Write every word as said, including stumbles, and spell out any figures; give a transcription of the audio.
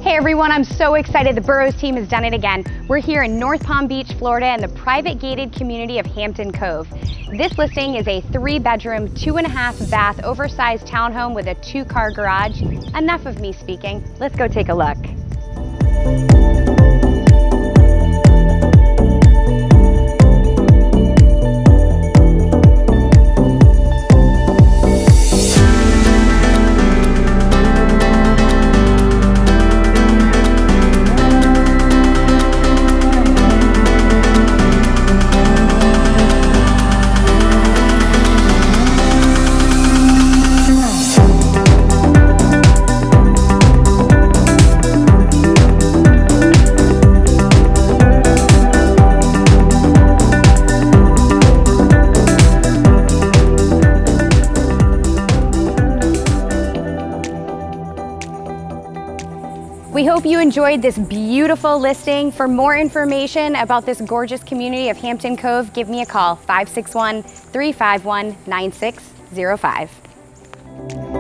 Hey everyone, I'm so excited the Burroughs team has done it again. We're here in North Palm Beach, Florida in the private gated community of Hampton Cove. This listing is a three bedroom, two and a half bath, oversized townhome with a two car garage. Enough of me speaking, let's go take a look. We hope you enjoyed this beautiful listing. For more information about this gorgeous community of Hampton Cove, give me a call, five six one, three five one, nine six zero five.